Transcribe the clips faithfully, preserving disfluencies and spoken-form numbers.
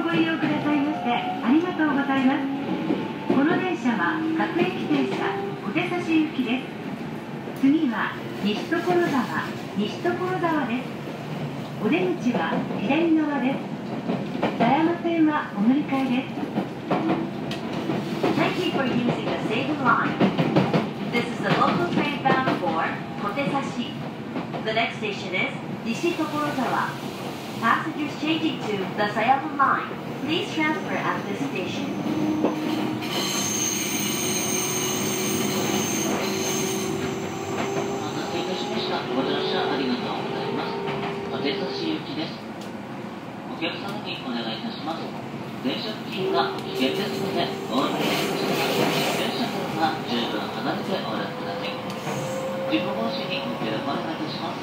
ご利用くださいましてありがとうございます。この電車は各駅停車小手指行きです。次は西所沢、西所沢です。お出口は左側です。狭山線はお乗り換えです。 Thank you for using the Seibu line. This is the local train bound for Kotesashi. The next station is Nishitokorozawa. Passengers changing to the Sayama line, please transfer at this station. お待たせいたしました。ご乗車ありがとうございます。小手指行きです。お客様にお願いいたします。電車付近が危険ですので、お降りください。電車からは十分離れてお降りください。事故防止にご協力お願いいたします。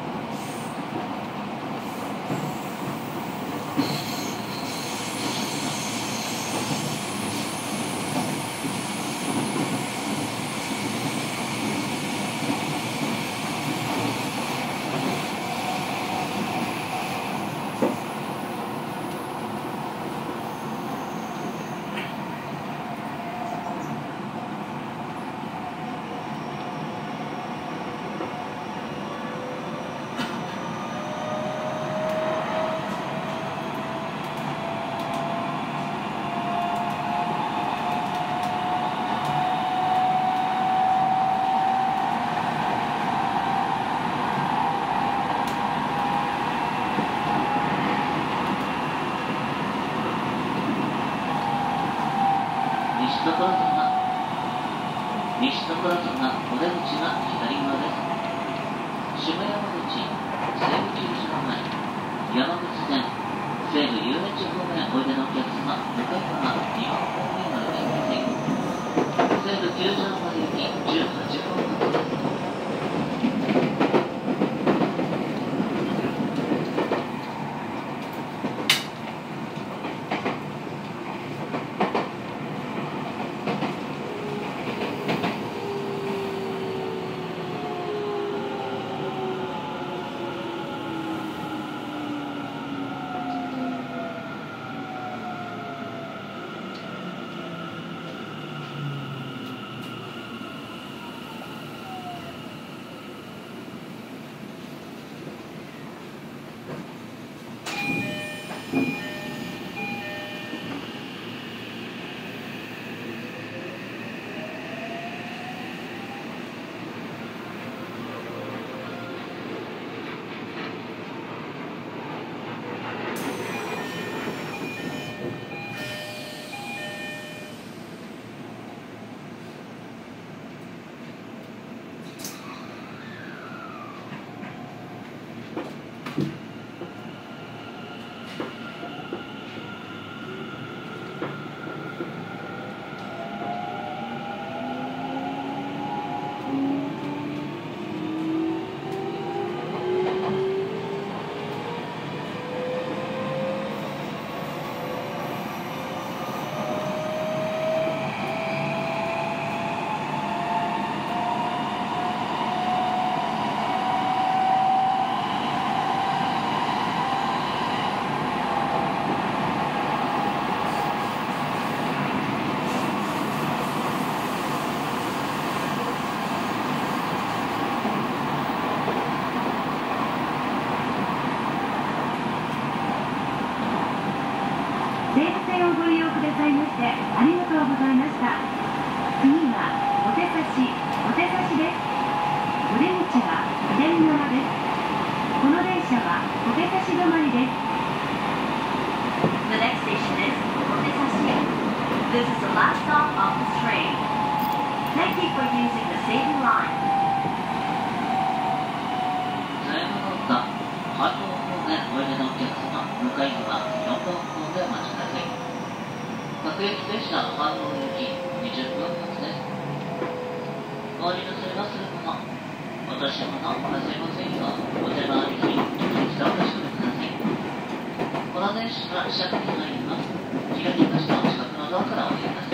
西所沢、西所沢お出口が左側です。下山口、西武球場前、山口線、西武遊園地方面おいでのお客様、向かい側にばんホームに乗り換えください。西武球場まで行きじゅうはちふん発です。 西武線をご利用くださいましてありがとうございました。次は小手指、小手指です。お出口は左側です。この電車は小手指止まりです。 The next station is Kotesashi. This is the last stop of this train. Thank you for using the Seibu line. 狭山の丘、半島方面おいでのお客様、向かい側よんばんホームでお待ちください。各駅停車半島行きにじゅっぷん発です。お降りの際はするもの、お年玉のお忘れませんよう、お手回り品、下お確かめください。この電車が車内に入ります。左端の近くのドアからお降りください。